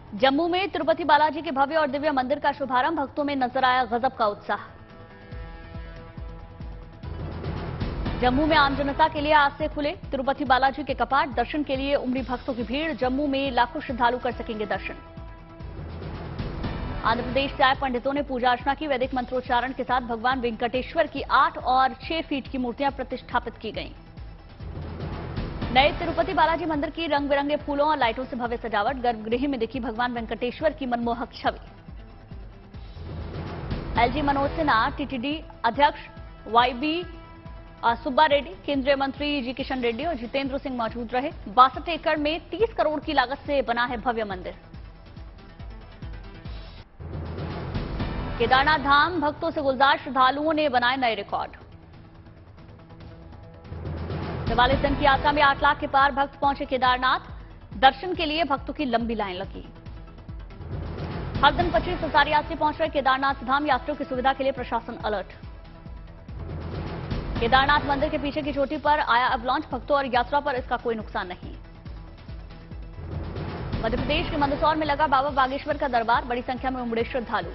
जम्मू में तिरुपति बालाजी के भव्य और दिव्य मंदिर का शुभारंभ, भक्तों में नजर आया गजब का उत्साह। जम्मू में आम जनता के लिए आज से खुले तिरुपति बालाजी के कपाट, दर्शन के लिए उमड़ी भक्तों की भीड़। जम्मू में लाखों श्रद्धालु कर सकेंगे दर्शन। आंध्र प्रदेश से आए पंडितों ने पूजा अर्चना की। वैदिक मंत्रोच्चारण के साथ भगवान वेंकटेश्वर की 8 और 6 फीट की मूर्तियां प्रतिष्ठापित की गईं। नए तिरुपति बालाजी मंदिर की रंग बिरंगे फूलों और लाइटों से भव्य सजावट, गर्भगृह में दिखी भगवान वेंकटेश्वर की मनमोहक छवि। एलजी मनोज सिन्हा, टीटीडी अध्यक्ष वाईबी सुब्बा रेड्डी, केंद्रीय मंत्री जी किशन रेड्डी और जितेंद्र सिंह मौजूद रहे। 62 एकड़ में 30 करोड़ की लागत से बना है भव्य मंदिर। केदारनाथ धाम भक्तों से गुलजार, श्रद्धालुओं ने बनाए नए रिकॉर्ड। 44 दिन की यात्रा में 8 लाख के पार भक्त पहुंचे केदारनाथ। दर्शन के लिए भक्तों की लंबी लाइन लगी। हर दिन 25,000 यात्री पहुंच रहे केदारनाथ धाम। यात्रियों की सुविधा के लिए प्रशासन अलर्ट। केदारनाथ मंदिर के पीछे की चोटी पर आया अवलॉन्च, भक्तों और यात्रा पर इसका कोई नुकसान नहीं। मध्य प्रदेश के मंदसौर में लगा बाबा बागेश्वर का दरबार, बड़ी संख्या में उमड़े श्रद्धालु।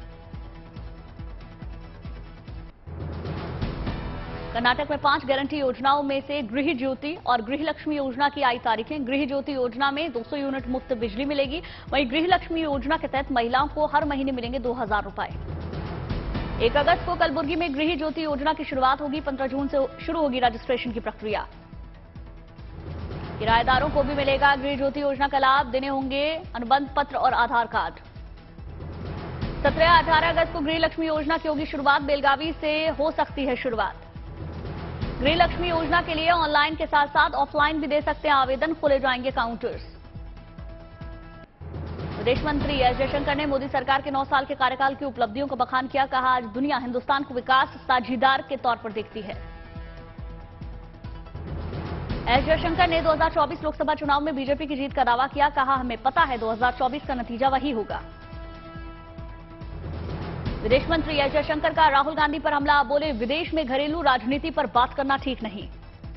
कर्नाटक में 5 गारंटी योजनाओं में से गृह ज्योति और गृह लक्ष्मी योजना की आई तारीखें। गृह ज्योति योजना में 200 यूनिट मुफ्त बिजली मिलेगी। वहीं गृह लक्ष्मी योजना के तहत महिलाओं को हर महीने मिलेंगे 2,000 रुपए। 1 अगस्त को कलबुर्गी में गृह ज्योति योजना की शुरुआत होगी। 15 जून से शुरू होगी रजिस्ट्रेशन की प्रक्रिया। किराएदारों को भी मिलेगा गृह ज्योति योजना का लाभ। देने होंगे अनुबंध पत्र और आधार कार्ड। 17-18 अगस्त को गृह लक्ष्मी योजना की होगी शुरुआत। बेलगावी से हो सकती है शुरुआत। गृह लक्ष्मी योजना के लिए ऑनलाइन के साथ साथ ऑफलाइन भी दे सकते हैं आवेदन। खोले जाएंगे काउंटर्स। विदेश मंत्री एस जयशंकर ने मोदी सरकार के 9 साल के कार्यकाल की उपलब्धियों का बखान किया। कहा, आज दुनिया हिंदुस्तान को विकास साझीदार के तौर पर देखती है। एस जयशंकर ने 2024 लोकसभा चुनाव में बीजेपी की जीत का दावा किया। कहा, हमें पता है 2024 का नतीजा वही होगा। विदेश मंत्री एस जयशंकर का राहुल गांधी पर हमला, बोले विदेश में घरेलू राजनीति पर बात करना ठीक नहीं।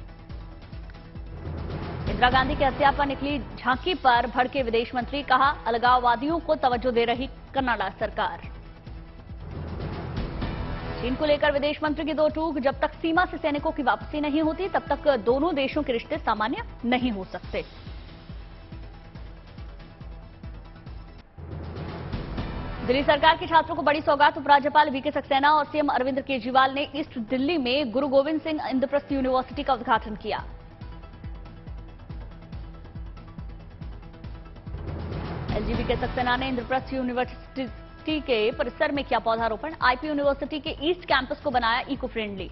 इंदिरा गांधी की हत्या पर निकली झांकी पर भड़के विदेश मंत्री। कहा, अलगाववादियों को तवज्जो दे रही कनाडा सरकार। चीन को लेकर विदेश मंत्री की दो टूक, जब तक सीमा से सैनिकों की वापसी नहीं होती तब तक दोनों देशों के रिश्ते सामान्य नहीं हो सकते। दिल्ली सरकार के छात्रों को बड़ी सौगात। उपराज्यपाल वीके सक्सेना और सीएम अरविंद केजरीवाल ने ईस्ट दिल्ली में गुरु गोविंद सिंह इंद्रप्रस्थ यूनिवर्सिटी का उद्घाटन किया। एलजी वीके सक्सेना ने इंद्रप्रस्थ यूनिवर्सिटी के परिसर में किया पौधारोपण। आईपी यूनिवर्सिटी के ईस्ट कैंपस को बनाया इको फ्रेंडली।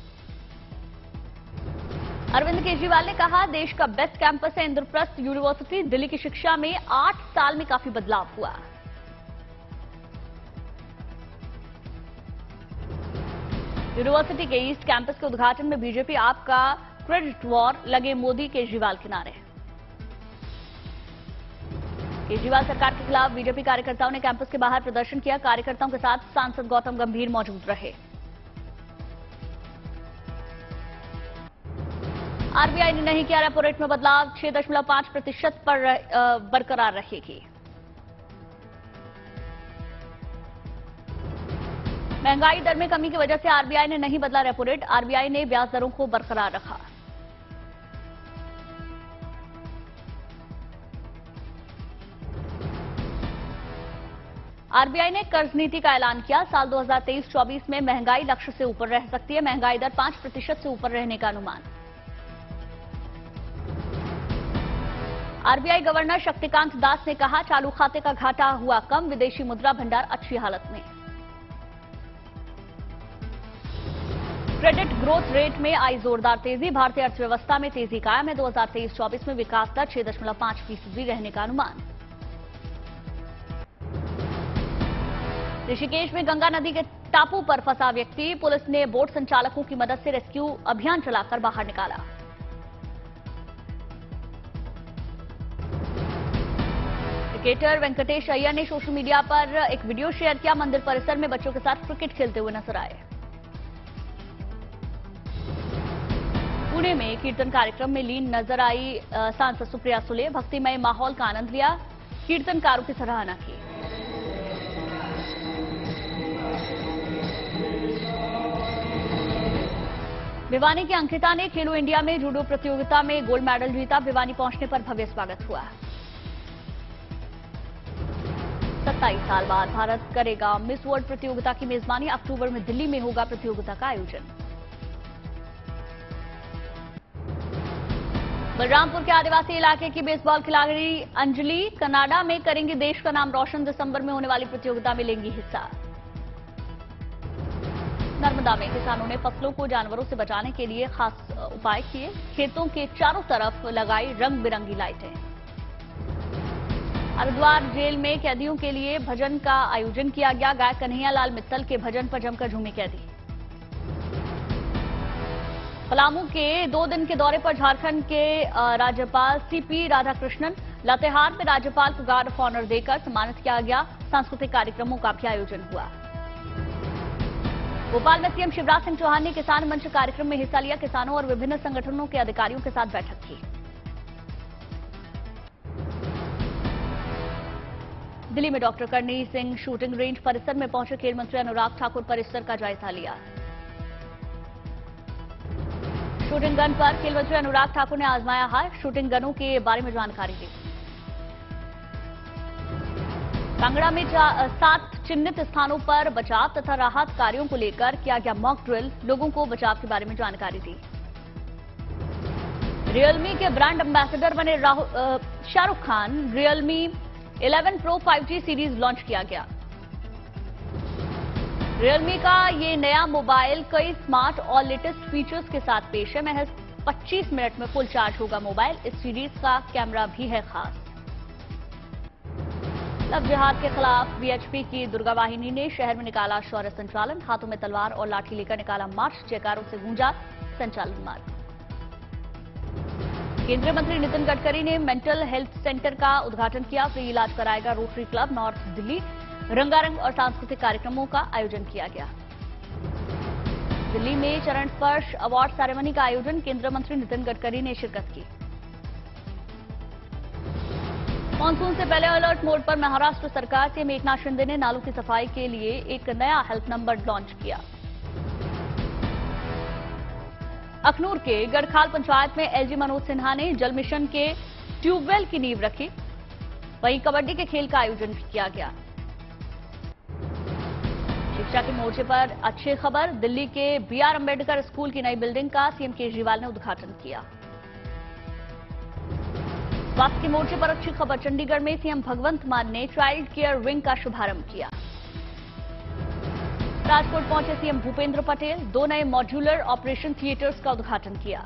अरविंद केजरीवाल ने कहा, देश का बेस्ट कैंपस है इंद्रप्रस्थ यूनिवर्सिटी। दिल्ली की शिक्षा में 8 साल में काफी बदलाव हुआ। यूनिवर्सिटी के ईस्ट कैंपस के उद्घाटन में बीजेपी आपका क्रेडिट वॉर लगे मोदी केजरीवाल किनारे। केजरीवाल सरकार के खिलाफ बीजेपी कार्यकर्ताओं ने कैंपस के बाहर प्रदर्शन किया। कार्यकर्ताओं के साथ सांसद गौतम गंभीर मौजूद रहे। आरबीआई ने नहीं किया रेपो रेट में बदलाव, 6.5% पर बरकरार रहेगी। महंगाई दर में कमी की वजह से आरबीआई ने नहीं बदला रेपो रेट। आरबीआई ने ब्याज दरों को बरकरार रखा। आरबीआई ने कर्ज नीति का ऐलान किया। साल 2023-24 में महंगाई लक्ष्य से ऊपर रह सकती है। महंगाई दर 5% से ऊपर रहने का अनुमान। आरबीआई गवर्नर शक्तिकांत दास ने कहा, चालू खाते का घाटा हुआ कम। विदेशी मुद्रा भंडार अच्छी हालत में। क्रेडिट ग्रोथ रेट में आई जोरदार तेजी। भारतीय अर्थव्यवस्था में तेजी कायम है। 2023-24 में विकास दर 6.5% रहने का अनुमान। ऋषिकेश में गंगा नदी के टापू पर फंसा व्यक्ति, पुलिस ने बोट संचालकों की मदद से रेस्क्यू अभियान चलाकर बाहर निकाला। क्रिकेटर वेंकटेश अय्यर ने सोशल मीडिया पर एक वीडियो शेयर किया। मंदिर परिसर में बच्चों के साथ क्रिकेट खेलते हुए नजर आए। पुणे में कीर्तन कार्यक्रम में लीन नजर आई सांसद सुप्रिया सुले। भक्तिमय माहौल का आनंद लिया। कीर्तनकारों की सराहना की। भिवानी की अंकिता ने खेलो इंडिया में जूडो प्रतियोगिता में गोल्ड मेडल जीता। भिवानी पहुंचने पर भव्य स्वागत हुआ। 27 साल बाद भारत करेगा मिस वर्ल्ड प्रतियोगिता की मेजबानी। अक्टूबर में दिल्ली में होगा प्रतियोगिता का आयोजन। बलरामपुर के आदिवासी इलाके की बेसबॉल खिलाड़ी अंजलि कनाडा में करेंगी देश का नाम रोशन। दिसंबर में होने वाली प्रतियोगिता में लेंगी हिस्सा। नर्मदा में किसानों ने फसलों को जानवरों से बचाने के लिए खास उपाय किए। खेतों के चारों तरफ लगाई रंग बिरंगी लाइटें। हरिद्वार जेल में कैदियों के लिए भजन का आयोजन किया गया। गायक कन्हैयालाल मित्तल के भजन पर जमकर झूमे कैदी। पलामू के 2 दिन के दौरे पर झारखंड के राज्यपाल सीपी राधाकृष्णन। लातेहार में राज्यपाल को गार्ड ऑफ ऑनर देकर सम्मानित किया गया। सांस्कृतिक कार्यक्रमों का भी आयोजन हुआ। भोपाल में सीएम शिवराज सिंह चौहान ने किसान मंच कार्यक्रम में हिस्सा लिया। किसानों और विभिन्न संगठनों के अधिकारियों के साथ बैठक की। दिल्ली में doctor Karni Singh shooting range परिसर में पहुंचे खेल मंत्री अनुराग ठाकुर परिसर का जायजा लिया। शूटिंग गन पर खेल मंत्री अनुराग ठाकुर ने आजमाया हाथ। शूटिंग गनों के बारे में जानकारी दी। कांगड़ा में 7 चिन्हित स्थानों पर बचाव तथा राहत कार्यों को लेकर किया गया मॉक ड्रिल। लोगों को बचाव के बारे में जानकारी दी। रियलमी के ब्रांड एम्बेसडर बने Shahrukh Khan. Realme 11 pro 5G series launch किया गया। रियलमी का ये नया मोबाइल कई स्मार्ट और लेटेस्ट फीचर्स के साथ पेश है। महज 25 मिनट में फुल चार्ज होगा मोबाइल। इस सीरीज का कैमरा भी है खास। लव जिहाद के खिलाफ वीएचपी की दुर्गा वाहिनी ने शहर में निकाला शौर्य संचालन। हाथों में तलवार और लाठी लेकर निकाला मार्च। जयकारों से गूंजा संचालन मार्ग। केंद्रीय मंत्री नितिन गडकरी ने मेंटल हेल्थ सेंटर का उद्घाटन किया। फ्री इलाज कराएगा रोटरी क्लब नॉर्थ दिल्ली। रंगारंग और सांस्कृतिक कार्यक्रमों का आयोजन किया गया। दिल्ली में चरण स्पर्श अवार्ड सेरेमनी का आयोजन। केंद्रीय मंत्री नितिन गडकरी ने शिरकत की। मानसून से पहले अलर्ट मोड पर महाराष्ट्र सरकार। सीएम एकनाथ शिंदे ने नालों की सफाई के लिए एक नया हेल्प नंबर लॉन्च किया। अखनूर के गढ़खाल पंचायत में एलजी मनोज सिन्हा ने जल मिशन के ट्यूबवेल की नींव रखी। वहीं कबड्डी के खेल का आयोजन भी किया गया। शिक्षा के मोर्चे पर अच्छी खबर। दिल्ली के बीआर अंबेडकर स्कूल की नई बिल्डिंग का सीएम केजरीवाल ने उद्घाटन किया। स्वास्थ्य के मोर्चे पर अच्छी खबर। चंडीगढ़ में सीएम भगवंत मान ने चाइल्ड केयर विंग का शुभारंभ किया। राजकोट पहुंचे सीएम भूपेंद्र पटेल। 2 नए मॉड्यूलर ऑपरेशन थिएटर्स का उद्घाटन किया।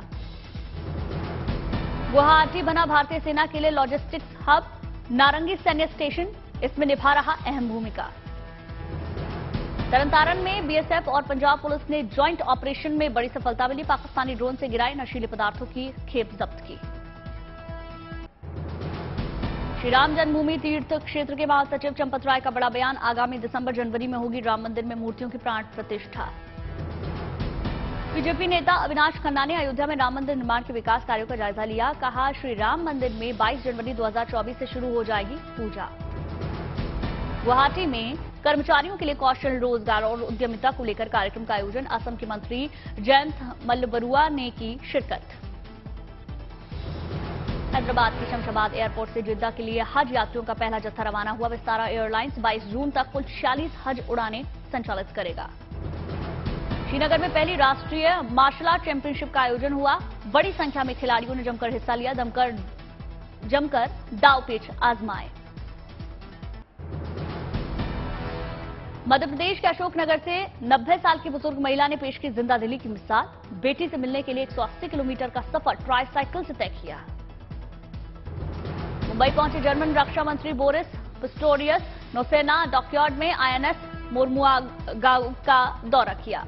गुवाहाटी बना भारतीय सेना के लिए लॉजिस्टिक्स हब। नारंगी सैन्य स्टेशन इसमें निभा रहा अहम भूमिका। तरनतारन में बीएसएफ और पंजाब पुलिस ने ज्वाइंट ऑपरेशन में बड़ी सफलता मिली। पाकिस्तानी ड्रोन से गिराई नशीले पदार्थों की खेप जब्त की। श्री राम जन्मभूमि तीर्थ क्षेत्र के महासचिव चंपत राय का बड़ा बयान। आगामी दिसंबर जनवरी में होगी राम मंदिर में मूर्तियों की प्राण प्रतिष्ठा। बीजेपी नेता अविनाश खन्ना ने अयोध्या में राम मंदिर निर्माण के विकास कार्यों का जायजा लिया। कहा श्री राम मंदिर में 22 जनवरी 2024 से शुरू हो जाएगी पूजा। गुवाहाटी में कर्मचारियों के लिए कौशल रोजगार और उद्यमिता को लेकर कार्यक्रम का आयोजन। असम के मंत्री जयंत मल्लबरुआ ने की शिरकत। हैदराबाद के शमशाबाद एयरपोर्ट से जिद्दा के लिए हज यात्रियों का पहला जत्था रवाना हुआ। विस्तारा एयरलाइंस 22 जून तक कुल 46 हज उड़ानें संचालित करेगा। श्रीनगर में पहली राष्ट्रीय मार्शल आर्ट चैंपियनशिप का आयोजन हुआ। बड़ी संख्या में खिलाड़ियों ने जमकर हिस्सा लिया। जमकर दांवपेच आजमाए। मध्य प्रदेश के अशोकनगर से 90 साल की बुजुर्ग महिला ने पेश की जिंदा दिली की मिसाल। बेटी से मिलने के लिए 180 किलोमीटर का सफर ट्राईसाइकिल से तय किया। मुंबई पहुंचे जर्मन रक्षा मंत्री बोरिस पिस्टोरियस। नौसेना डॉकयार्ड में आईएनएस मोरमुगाओ का दौरा किया।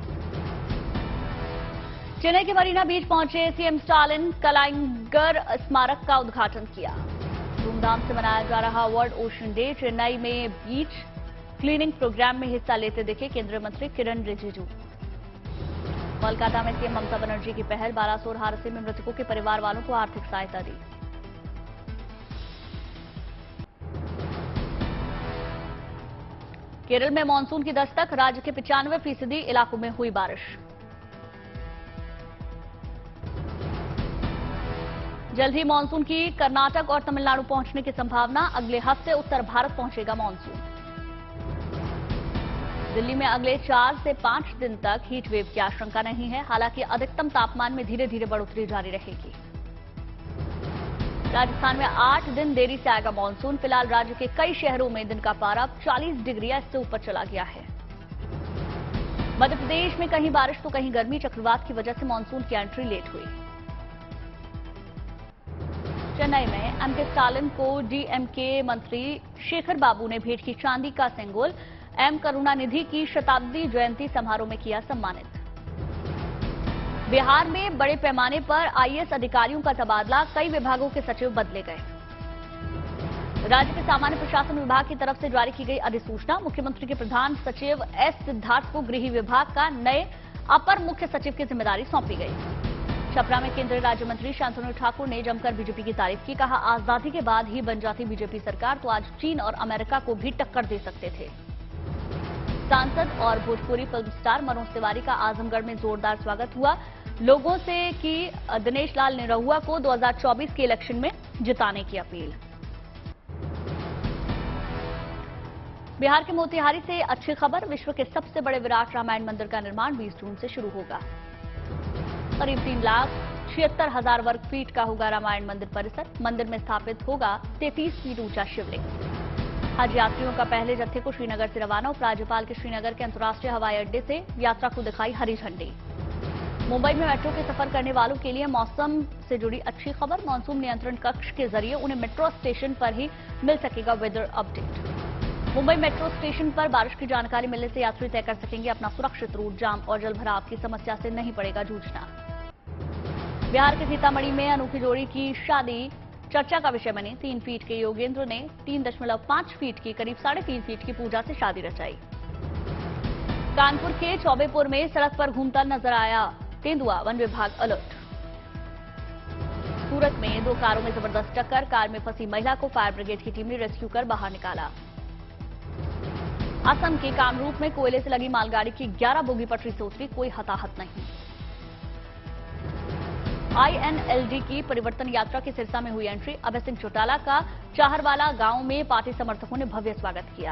चेन्नई के मरीना बीच पहुंचे सीएम स्टालिन। कलाइंगर स्मारक का उद्घाटन किया। धूमधाम से मनाया जा रहा वर्ल्ड ओशन डे। चेन्नई में बीच क्लीनिंग प्रोग्राम में हिस्सा लेते दिखे केंद्रीय मंत्री किरण रिजिजू। कोलकाता में सीएम ममता बनर्जी की पहल। बालासोर हादसे में मृतकों के परिवार वालों को आर्थिक सहायता दी। केरल में मानसून की दस्तक, राज्य के 95% इलाकों में हुई बारिश। जल्द ही मानसून की कर्नाटक और तमिलनाडु पहुंचने की संभावना, अगले हफ्ते उत्तर भारत पहुंचेगा मानसून। दिल्ली में अगले 4 से 5 दिन तक हीट वेव की आशंका नहीं है, हालांकि अधिकतम तापमान में धीरे धीरे बढ़ोतरी जारी रहेगी। राजस्थान में 8 दिन देरी से आएगा मानसून। फिलहाल राज्य के कई शहरों में दिन का पारा 40 डिग्री या इससे ऊपर चला गया है। मध्य प्रदेश में कहीं बारिश तो कहीं गर्मी, चक्रवात की वजह से मानसून की एंट्री लेट हुई। चेन्नई में एमके स्टालिन को डीएमके मंत्री शेखर बाबू ने भेंट की चांदी का सेंगोल। एम करुणानिधि की शताब्दी जयंती समारोह में किया सम्मानित। बिहार में बड़े पैमाने पर आईएएस अधिकारियों का तबादला, कई विभागों के सचिव बदले गए। राज्य के सामान्य प्रशासन विभाग की तरफ से जारी की गई अधिसूचना, मुख्यमंत्री के प्रधान सचिव एस सिद्धार्थ को गृह विभाग का नए अपर मुख्य सचिव की जिम्मेदारी सौंपी गई। छपरा में केंद्रीय राज्य मंत्री शांतनु ठाकुर ने जमकर बीजेपी की तारीफ की। कहा, आजादी के बाद ही बन जाती बीजेपी सरकार तो आज चीन और अमेरिका को भी टक्कर दे सकते थे। सांसद और भोजपुरी फिल्म स्टार मनोज तिवारी का आजमगढ़ में जोरदार स्वागत हुआ। लोगों से की दिनेश लाल निरहुआ को 2024 के इलेक्शन में जिताने की अपील। बिहार के मोतिहारी से अच्छी खबर, विश्व के सबसे बड़े विराट रामायण मंदिर का निर्माण 20 जून से शुरू होगा। करीब 3,76,000 वर्ग फीट का होगा रामायण मंदिर परिसर। मंदिर में स्थापित होगा 33 फीट ऊंचा शिवलिंग। हज यात्रियों का पहले जत्थे को श्रीनगर से रवाना। उपराज्यपाल के श्रीनगर के अंतर्राष्ट्रीय हवाई अड्डे से यात्रा को दिखाई हरी झंडी। मुंबई में मेट्रो के सफर करने वालों के लिए मौसम से जुड़ी अच्छी खबर, मानसून नियंत्रण कक्ष के जरिए उन्हें मेट्रो स्टेशन पर ही मिल सकेगा weather update. Mumbai metro station पर बारिश की जानकारी मिलने से यात्री तय कर सकेंगे अपना सुरक्षित रूट। जाम और जलभराव की समस्या से नहीं पड़ेगा जूझना। बिहार के सीतामढ़ी में अनोखी जोड़ी की शादी चर्चा का विषय बनी। 3 फीट के योगेंद्र ने 3.5 फीट की करीब 3.5 फीट की पूजा से शादी रचाई। कानपुर के चौबेपुर में सड़क पर घूमता नजर आया तेंदुआ, वन विभाग अलर्ट। सूरत में 2 कारों में जबरदस्त टक्कर, कार में फंसी महिला को फायर ब्रिगेड की टीम ने रेस्क्यू कर बाहर निकाला। असम के कामरूप में कोयले से लगी मालगाड़ी की 11 बोगी पटरी से उतरी, कोई हताहत नहीं। आईएनएलडी की परिवर्तन यात्रा की सिरसा में हुई एंट्री। अभय सिंह चौटाला का चाहरवाला गांव में पार्टी समर्थकों ने भव्य स्वागत किया।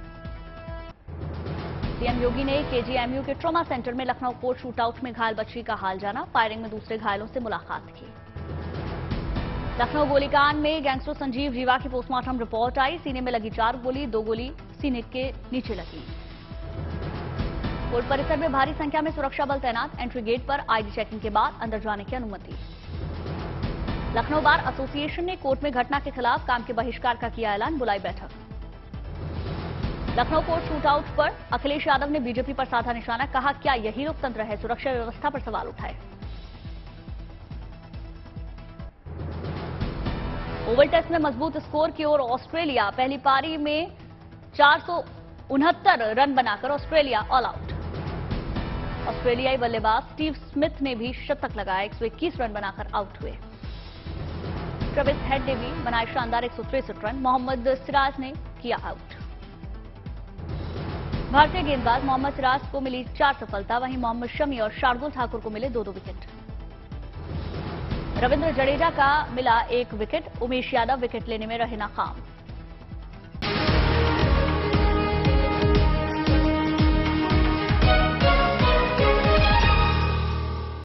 सीएम योगी ने केजीएमयू के ट्रॉमा सेंटर में लखनऊ कोर्ट शूटआउट में घायल बच्ची का हाल जाना। फायरिंग में दूसरे घायलों से मुलाकात की। लखनऊ गोलीकांड में गैंगस्टर संजीव जीवा की पोस्टमार्टम रिपोर्ट आई। सीने में लगी 4 गोली, 2 गोली सीने के नीचे लगी। कोर्ट परिसर में भारी संख्या में सुरक्षा बल तैनात। एंट्री गेट पर आईडी चेकिंग के बाद अंदर जाने की अनुमति। लखनऊ बार एसोसिएशन ने कोर्ट में घटना के खिलाफ काम के बहिष्कार का किया ऐलान, बुलाई बैठक। लखनऊ कोर्ट शूटआउट पर अखिलेश यादव ने बीजेपी पर साधा निशाना। कहा, क्या यही लोकतंत्र है? सुरक्षा व्यवस्था पर सवाल उठाए। ओवल टेस्ट में मजबूत स्कोर की ओर ऑस्ट्रेलिया। पहली पारी में 469 रन बनाकर ऑस्ट्रेलिया ऑल आउट। ऑस्ट्रेलियाई बल्लेबाज स्टीव स्मिथ ने भी शतक लगाया, 121 रन बनाकर आउट हुए। ट्रेविस हेड ने भी बनाए शानदार 163 रन। मोहम्मद सिराज ने किया आउट। भारतीय गेंदबाज मोहम्मद सिराज को मिली 4 सफलता, वहीं मोहम्मद शमी और शार्दुल ठाकुर को मिले 2-2 विकेट। रविंद्र जडेजा का मिला 1 विकेट। उमेश यादव विकेट लेने में रहे नाकाम।